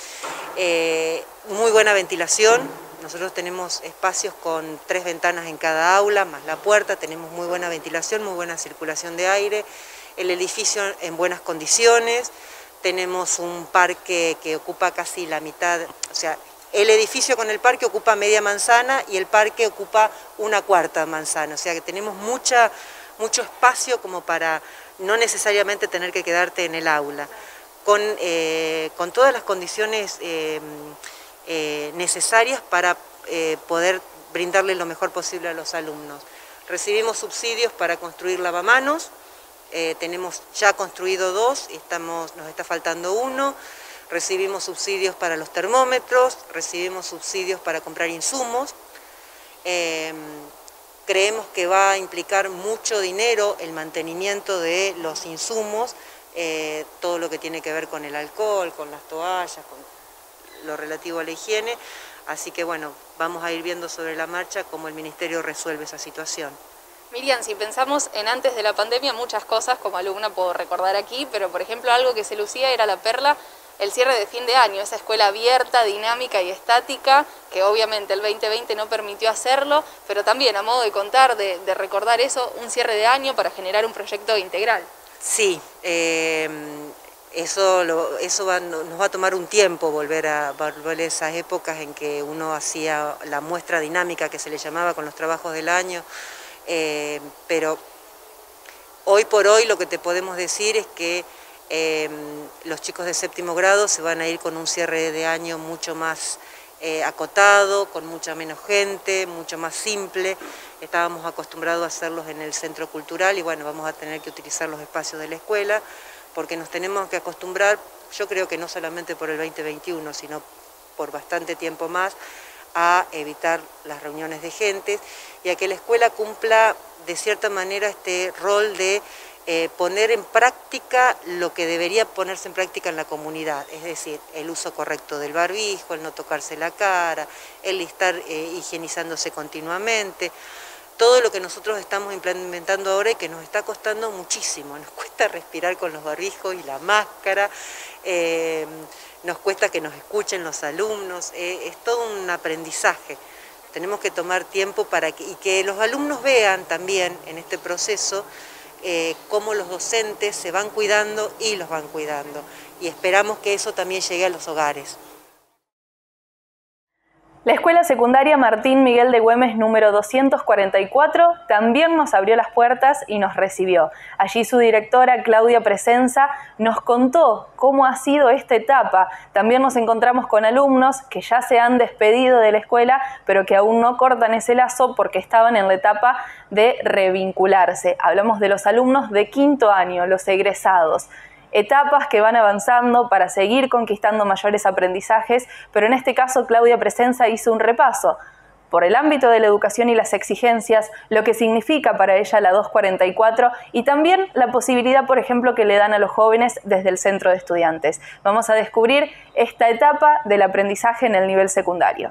eh, muy buena ventilación. Nosotros tenemos espacios con tres ventanas en cada aula, más la puerta, tenemos muy buena ventilación, muy buena circulación de aire, el edificio en buenas condiciones, tenemos un parque que ocupa casi la mitad, o sea, el edificio con el parque ocupa media manzana y el parque ocupa una cuarta manzana, o sea que tenemos mucha, mucho espacio como para no necesariamente tener que quedarte en el aula, con, eh, con todas las condiciones eh, Eh, necesarias para eh, poder brindarle lo mejor posible a los alumnos. Recibimos subsidios para construir lavamanos, eh, tenemos ya construido dos, estamos, nos está faltando uno, recibimos subsidios para los termómetros, recibimos subsidios para comprar insumos, eh, creemos que va a implicar mucho dinero el mantenimiento de los insumos, eh, todo lo que tiene que ver con el alcohol, con las toallas, con lo relativo a la higiene, así que bueno, vamos a ir viendo sobre la marcha cómo el Ministerio resuelve esa situación. Miriam, si pensamos en antes de la pandemia, muchas cosas como alumna puedo recordar aquí, pero por ejemplo algo que se lucía era la perla, el cierre de fin de año, esa escuela abierta, dinámica y estática, que obviamente el veinte veinte no permitió hacerlo, pero también a modo de contar, de, de recordar eso, un cierre de año para generar un proyecto integral. Sí, eh... Eso, lo, eso va, nos va a tomar un tiempo volver a, volver a esas épocas en que uno hacía la muestra dinámica que se le llamaba con los trabajos del año, eh, pero hoy por hoy lo que te podemos decir es que eh, los chicos de séptimo grado se van a ir con un cierre de año mucho más eh, acotado, con mucha menos gente, mucho más simple. Estábamos acostumbrados a hacerlos en el centro cultural y bueno, vamos a tener que utilizar los espacios de la escuela, porque nos tenemos que acostumbrar yo creo que no solamente por el veinte veintiuno, sino por bastante tiempo más, a evitar las reuniones de gente y a que la escuela cumpla de cierta manera este rol de eh, poner en práctica lo que debería ponerse en práctica en la comunidad, es decir, el uso correcto del barbijo, el no tocarse la cara, el estar eh, higienizándose continuamente. Todo lo que nosotros estamos implementando ahora y que nos está costando muchísimo, nos cuesta respirar con los barbijos y la máscara, eh, nos cuesta que nos escuchen los alumnos, eh, es todo un aprendizaje. Tenemos que tomar tiempo para que, y que los alumnos vean también en este proceso eh, cómo los docentes se van cuidando y los van cuidando. Y esperamos que eso también llegue a los hogares. La Escuela Secundaria Martín Miguel de Güemes número doscientos cuarenta y cuatro también nos abrió las puertas y nos recibió. Allí su directora Claudia Presenza nos contó cómo ha sido esta etapa. También nos encontramos con alumnos que ya se han despedido de la escuela, pero que aún no cortan ese lazo porque estaban en la etapa de revincularse. Hablamos de los alumnos de quinto año, los egresados. Etapas que van avanzando para seguir conquistando mayores aprendizajes, pero en este caso Claudia Presenza hizo un repaso por el ámbito de la educación y las exigencias, lo que significa para ella la doscientos cuarenta y cuatro y también la posibilidad, por ejemplo, que le dan a los jóvenes desde el centro de estudiantes. Vamos a descubrir esta etapa del aprendizaje en el nivel secundario.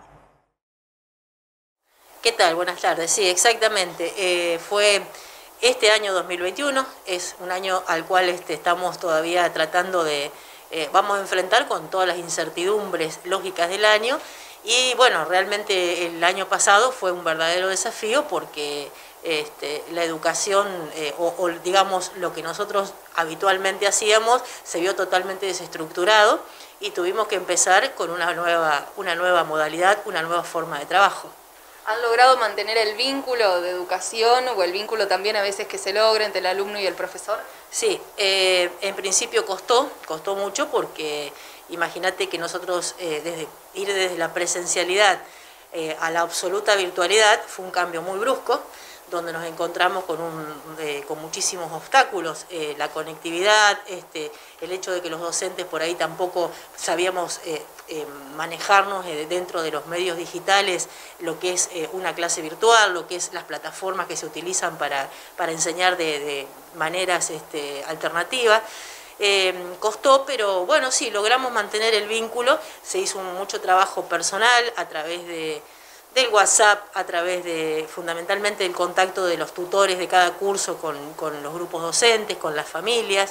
¿Qué tal? Buenas tardes. Sí, exactamente. Eh, fue... Este año dos mil veintiuno es un año al cual este, estamos todavía tratando de, eh, vamos a enfrentar con todas las incertidumbres lógicas del año y bueno, realmente el año pasado fue un verdadero desafío porque este, la educación eh, o, o digamos lo que nosotros habitualmente hacíamos se vio totalmente desestructurado y tuvimos que empezar con una nueva, una nueva modalidad, una nueva forma de trabajo. ¿Han logrado mantener el vínculo de educación o el vínculo también a veces que se logra entre el alumno y el profesor? Sí, eh, en principio costó, costó mucho porque imagínate que nosotros eh, desde, ir desde la presencialidad eh, a la absoluta virtualidad fue un cambio muy brusco, donde nos encontramos con, un, eh, con muchísimos obstáculos, eh, la conectividad, este, el hecho de que los docentes por ahí tampoco sabíamos eh, eh, manejarnos eh, dentro de los medios digitales, lo que es eh, una clase virtual, lo que es las plataformas que se utilizan para, para enseñar de, de maneras este, alternativas. Eh, costó, pero bueno, sí, logramos mantener el vínculo, se hizo un, mucho trabajo personal a través de... del WhatsApp, a través de fundamentalmente el contacto de los tutores de cada curso con, con los grupos docentes, con las familias.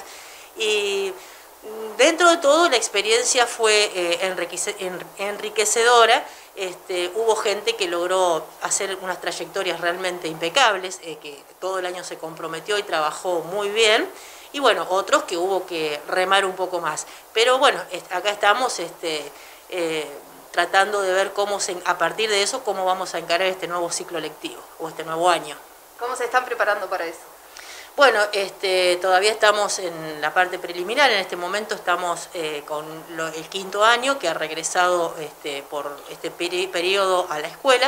Y dentro de todo la experiencia fue eh, enriquecedora. Este, hubo gente que logró hacer unas trayectorias realmente impecables, eh, que todo el año se comprometió y trabajó muy bien. Y bueno, otros que hubo que remar un poco más. Pero bueno, acá estamos... Este, eh, tratando de ver cómo se, a partir de eso, cómo vamos a encarar este nuevo ciclo lectivo o este nuevo año. ¿Cómo se están preparando para eso? Bueno, este, todavía estamos en la parte preliminar, en este momento estamos eh, con lo, el quinto año que ha regresado este, por este peri periodo a la escuela.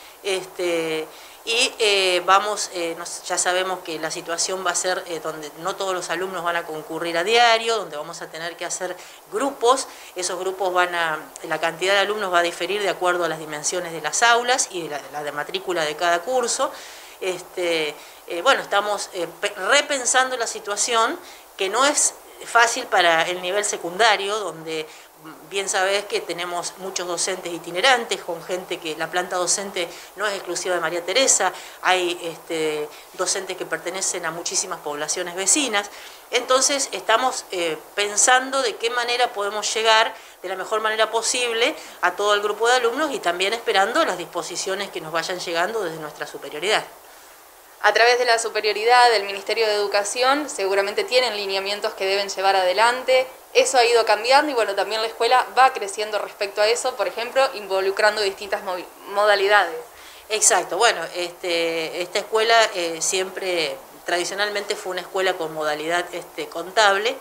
Este, y eh, vamos, eh, nos, ya sabemos que la situación va a ser eh, donde no todos los alumnos van a concurrir a diario, donde vamos a tener que hacer grupos, esos grupos van a, la cantidad de alumnos va a diferir de acuerdo a las dimensiones de las aulas y de la, la de matrícula de cada curso. Este, eh, bueno, estamos eh, repensando la situación, que no es fácil para el nivel secundario, donde bien sabés que tenemos muchos docentes itinerantes, con gente que la planta docente no es exclusiva de María Teresa, hay este, docentes que pertenecen a muchísimas poblaciones vecinas, entonces estamos eh, pensando de qué manera podemos llegar de la mejor manera posible a todo el grupo de alumnos y también esperando las disposiciones que nos vayan llegando desde nuestra superioridad. A través de la superioridad del Ministerio de Educación seguramente tienen lineamientos que deben llevar adelante. Eso ha ido cambiando y bueno, también la escuela va creciendo respecto a eso, por ejemplo, involucrando distintas modalidades. Exacto, bueno, este, esta escuela eh, siempre, tradicionalmente fue una escuela con modalidad este, contable,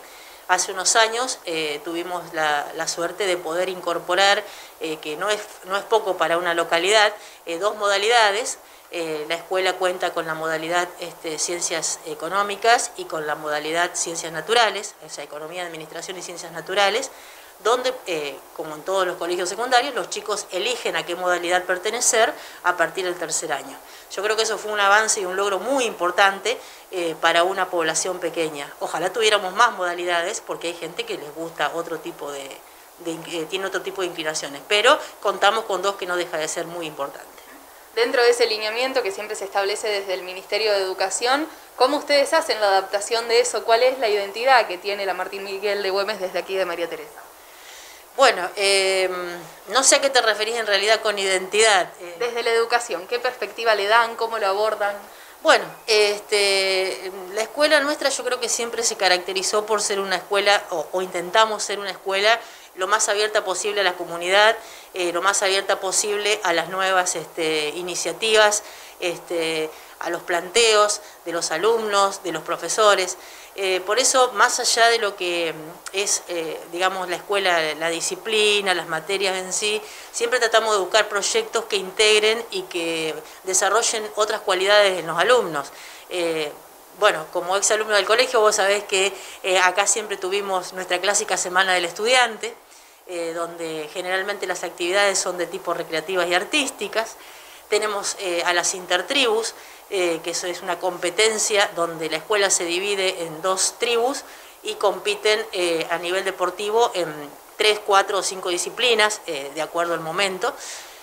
Hace unos años eh, tuvimos la, la suerte de poder incorporar, eh, que no es, no es poco para una localidad, eh, dos modalidades. Eh, la escuela cuenta con la modalidad este, Ciencias Económicas y con la modalidad Ciencias Naturales, o sea, Economía, Administración y Ciencias Naturales, donde, eh, como en todos los colegios secundarios, los chicos eligen a qué modalidad pertenecer a partir del tercer año. Yo creo que eso fue un avance y un logro muy importante eh, para una población pequeña. Ojalá tuviéramos más modalidades, porque hay gente que les gusta otro tipo de, de eh, tiene otro tipo de inclinaciones, pero contamos con dos que no deja de ser muy importantes. Dentro de ese lineamiento que siempre se establece desde el Ministerio de Educación, ¿cómo ustedes hacen la adaptación de eso? ¿Cuál es la identidad que tiene la Martín Miguel de Güemes desde aquí de María Teresa? Bueno, eh, no sé a qué te referís en realidad con identidad. Desde la educación, ¿qué perspectiva le dan? ¿Cómo lo abordan? Bueno, este, la escuela nuestra yo creo que siempre se caracterizó por ser una escuela, o, o intentamos ser una escuela lo más abierta posible a la comunidad, eh, lo más abierta posible a las nuevas este, iniciativas, este, a los planteos de los alumnos, de los profesores. Eh, por eso, más allá de lo que es, eh, digamos, la escuela, la disciplina, las materias en sí, siempre tratamos de buscar proyectos que integren y que desarrollen otras cualidades en los alumnos. Eh, Bueno, como exalumno del colegio, vos sabés que eh, acá siempre tuvimos nuestra clásica Semana del Estudiante, eh, donde generalmente las actividades son de tipo recreativas y artísticas. Tenemos eh, a las intertribus, eh, que eso es una competencia donde la escuela se divide en dos tribus y compiten eh, a nivel deportivo en tres, cuatro o cinco disciplinas, eh, de acuerdo al momento.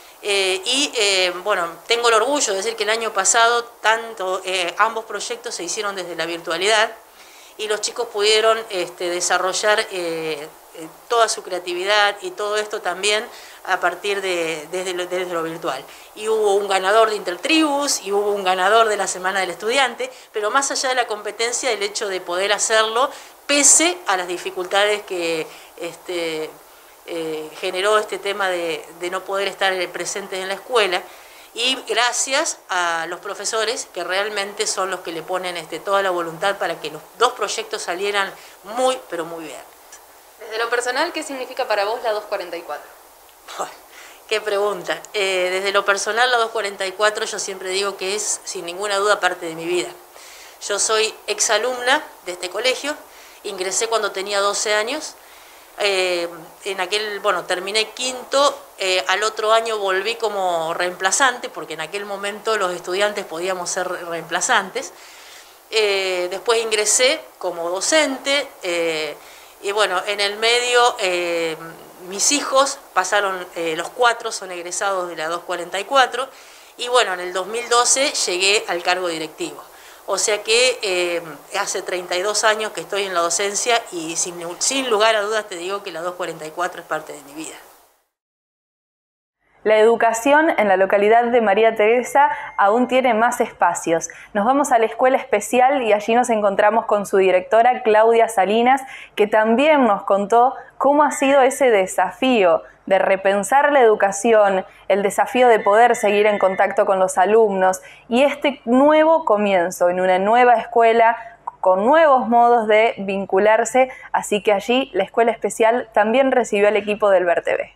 Eh, y eh, bueno, tengo el orgullo de decir que el año pasado tanto, eh, ambos proyectos se hicieron desde la virtualidad y los chicos pudieron este, desarrollar eh, eh, toda su creatividad y todo esto también a partir de desde lo, desde lo virtual. Y hubo un ganador de Intertribus y hubo un ganador de la Semana del Estudiante, pero más allá de la competencia, el hecho de poder hacerlo pese a las dificultades que este, Eh, generó este tema de, de no poder estar presentes en la escuela, y gracias a los profesores que realmente son los que le ponen este, toda la voluntad para que los dos proyectos salieran muy, pero muy bien. Desde lo personal, ¿qué significa para vos la dos cuarenta y cuatro? Bueno, qué pregunta. Eh, desde lo personal, la dos cuarenta y cuatro yo siempre digo que es, sin ninguna duda, parte de mi vida. Yo soy exalumna de este colegio, ingresé cuando tenía doce años. Eh, en aquel, bueno, terminé quinto, eh, al otro año volví como reemplazante, porque en aquel momento los estudiantes podíamos ser reemplazantes. Eh, después ingresé como docente, eh, y bueno, en el medio eh, mis hijos pasaron, eh, los cuatro son egresados de la dos cuarenta y cuatro, y bueno, en el dos mil doce llegué al cargo directivo. O sea que eh, hace treinta y dos años que estoy en la docencia y sin, sin lugar a dudas te digo que la dos cuarenta y cuatro es parte de mi vida. La educación en la localidad de María Teresa aún tiene más espacios. Nos vamos a la escuela especial y allí nos encontramos con su directora Claudia Salinas, que también nos contó cómo ha sido ese desafío de repensar la educación, el desafío de poder seguir en contacto con los alumnos y este nuevo comienzo en una nueva escuela con nuevos modos de vincularse, así que allí la escuela especial también recibió al equipo del Ver T V.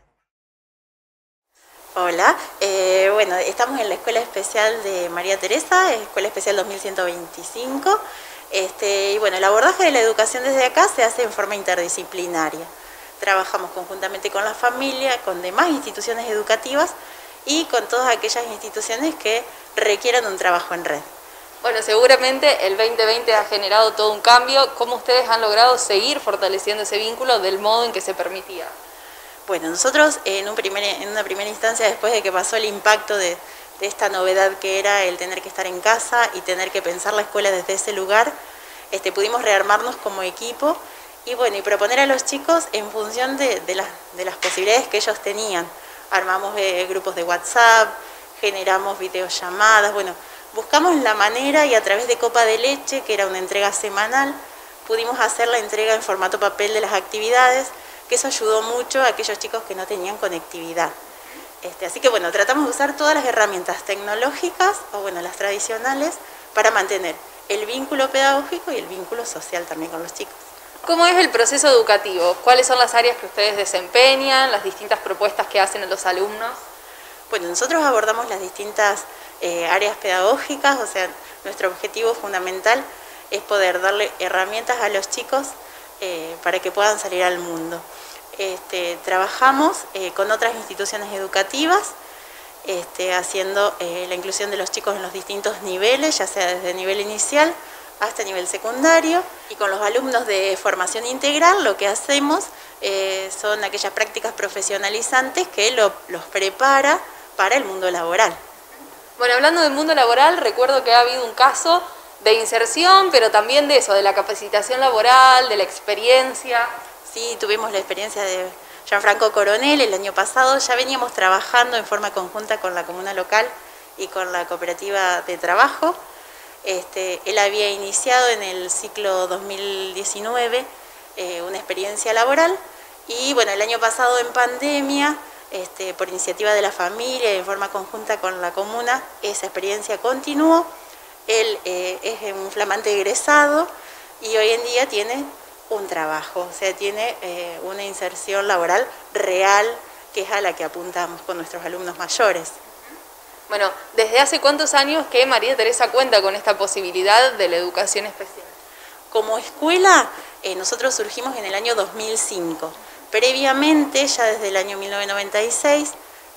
Hola, eh, bueno, estamos en la Escuela Especial de María Teresa, Escuela Especial dos mil ciento veinticinco, este, y bueno, el abordaje de la educación desde acá se hace en forma interdisciplinaria. Trabajamos conjuntamente con la familia, con demás instituciones educativas y con todas aquellas instituciones que requieran un trabajo en red. Bueno, seguramente el veinte veinte ha generado todo un cambio. ¿Cómo ustedes han logrado seguir fortaleciendo ese vínculo del modo en que se permitía? Bueno, nosotros en, un primer, en una primera instancia, después de que pasó el impacto de, de esta novedad que era el tener que estar en casa y tener que pensar la escuela desde ese lugar, este, pudimos rearmarnos como equipo y bueno, y proponer a los chicos en función de, de, las, de las posibilidades que ellos tenían. Armamos eh, grupos de WhatsApp, generamos videollamadas, bueno, buscamos la manera y a través de Copa de Leche, que era una entrega semanal, pudimos hacer la entrega en formato papel de las actividades, que eso ayudó mucho a aquellos chicos que no tenían conectividad. Este, así que bueno, tratamos de usar todas las herramientas tecnológicas, o bueno, las tradicionales, para mantener el vínculo pedagógico y el vínculo social también con los chicos. ¿Cómo es el proceso educativo? ¿Cuáles son las áreas que ustedes desempeñan, las distintas propuestas que hacen a los alumnos? Bueno, nosotros abordamos las distintas eh, áreas pedagógicas, o sea, nuestro objetivo fundamental es poder darle herramientas a los chicos eh, para que puedan salir al mundo. Este, trabajamos eh, con otras instituciones educativas, este, haciendo eh, la inclusión de los chicos en los distintos niveles, ya sea desde nivel inicial hasta nivel secundario, y con los alumnos de formación integral lo que hacemos eh, son aquellas prácticas profesionalizantes que lo, los prepara para el mundo laboral. Bueno, hablando del mundo laboral, recuerdo que ha habido un caso de inserción, pero también de eso, de la capacitación laboral, de la experiencia. Sí, tuvimos la experiencia de Gianfranco Coronel el año pasado, ya veníamos trabajando en forma conjunta con la comuna local y con la cooperativa de trabajo. Este, él había iniciado en el ciclo dos mil diecinueve eh, una experiencia laboral y bueno, el año pasado en pandemia, este, por iniciativa de la familia y en forma conjunta con la comuna, esa experiencia continuó. Él eh, es un flamante egresado y hoy en día tiene un trabajo, o sea, tiene eh, una inserción laboral real, que es a la que apuntamos con nuestros alumnos mayores. Bueno, ¿desde hace cuántos años que María Teresa cuenta con esta posibilidad de la educación especial? Como escuela, eh, nosotros surgimos en el año dos mil cinco. Previamente, ya desde el año mil novecientos noventa y seis,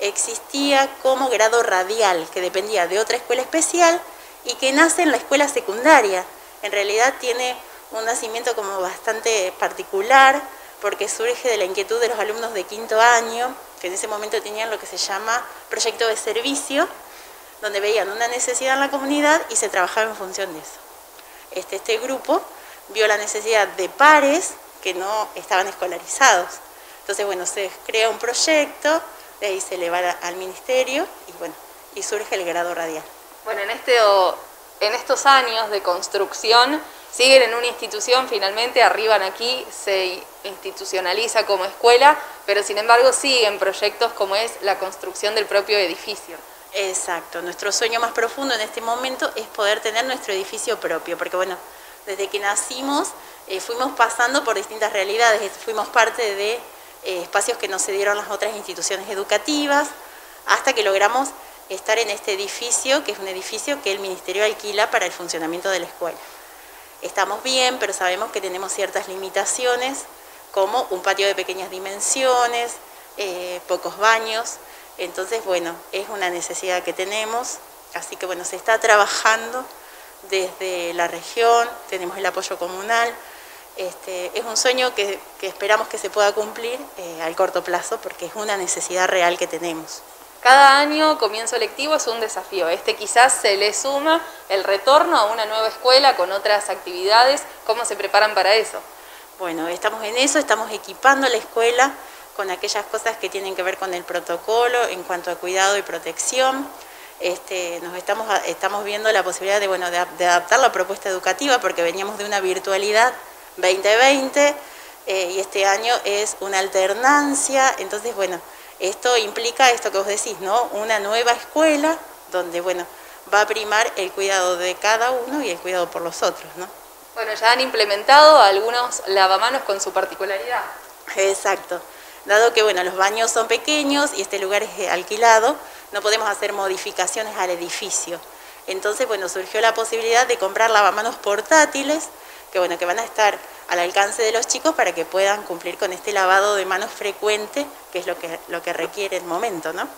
existía como grado radial, que dependía de otra escuela especial y que nace en la escuela secundaria. En realidad tiene un nacimiento como bastante particular, porque surge de la inquietud de los alumnos de quinto año, que en ese momento tenían lo que se llama proyecto de servicio, donde veían una necesidad en la comunidad y se trabajaba en función de eso. Este, este grupo vio la necesidad de pares que no estaban escolarizados. Entonces, bueno, se crea un proyecto, de ahí se eleva al ministerio y, bueno, y surge el grado radial. Bueno, en, este, en estos años de construcción, siguen en una institución, finalmente arriban aquí, se institucionaliza como escuela, pero sin embargo siguen proyectos como es la construcción del propio edificio. Exacto, nuestro sueño más profundo en este momento es poder tener nuestro edificio propio, porque bueno, desde que nacimos eh, fuimos pasando por distintas realidades, fuimos parte de eh, espacios que nos cedieron las otras instituciones educativas, hasta que logramos estar en este edificio, que es un edificio que el ministerio alquila para el funcionamiento de la escuela. Estamos bien, pero sabemos que tenemos ciertas limitaciones, como un patio de pequeñas dimensiones, eh, pocos baños. Entonces, bueno, es una necesidad que tenemos, así que bueno, se está trabajando desde la región, tenemos el apoyo comunal. Este, es un sueño que, que esperamos que se pueda cumplir eh, al corto plazo, porque es una necesidad real que tenemos. Cada año, comienzo lectivo es un desafío. Este quizás se le suma el retorno a una nueva escuela con otras actividades. ¿Cómo se preparan para eso? Bueno, estamos en eso, estamos equipando la escuela con aquellas cosas que tienen que ver con el protocolo en cuanto a cuidado y protección. Este, nos estamos, estamos viendo la posibilidad de, bueno, de, de adaptar la propuesta educativa, porque veníamos de una virtualidad veinte veinte eh, y este año es una alternancia. Entonces, bueno, esto implica esto que vos decís, ¿no? Una nueva escuela donde, bueno, va a primar el cuidado de cada uno y el cuidado por los otros, ¿no? Bueno, ya han implementado algunos lavamanos con su particularidad. Exacto. Dado que, bueno, los baños son pequeños y este lugar es alquilado, no podemos hacer modificaciones al edificio. Entonces, bueno, surgió la posibilidad de comprar lavamanos portátiles, que, bueno, que van a estar al alcance de los chicos para que puedan cumplir con este lavado de manos frecuente, que es lo que, lo que requiere el momento, ¿no?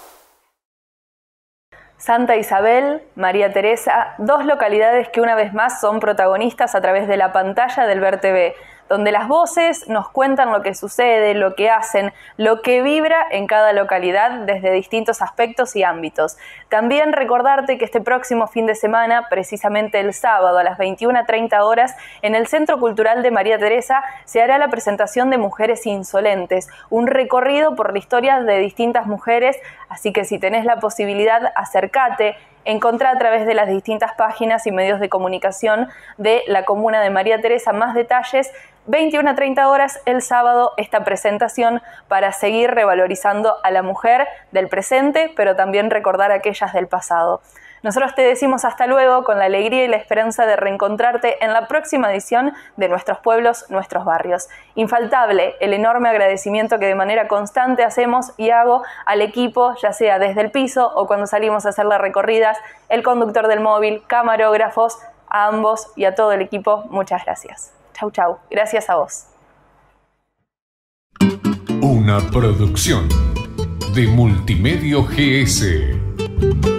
Santa Isabel, María Teresa, dos localidades que una vez más son protagonistas a través de la pantalla del Ver T V, donde las voces nos cuentan lo que sucede, lo que hacen, lo que vibra en cada localidad desde distintos aspectos y ámbitos. También recordarte que este próximo fin de semana, precisamente el sábado a las veintiuna treinta horas, en el Centro Cultural de María Teresa se hará la presentación de Mujeres Insolentes, un recorrido por la historia de distintas mujeres, así que si tenés la posibilidad, acércate. Encontrá a través de las distintas páginas y medios de comunicación de la comuna de María Teresa más detalles. veintiuna treinta horas el sábado esta presentación para seguir revalorizando a la mujer del presente, pero también recordar a aquellas del pasado. Nosotros te decimos hasta luego con la alegría y la esperanza de reencontrarte en la próxima edición de Nuestros Pueblos, Nuestros Barrios. Infaltable el enorme agradecimiento que de manera constante hacemos y hago al equipo, ya sea desde el piso o cuando salimos a hacer las recorridas, el conductor del móvil, camarógrafos, a ambos y a todo el equipo, muchas gracias. Chau, chau. Gracias a vos. Una producción de Multimedio G S.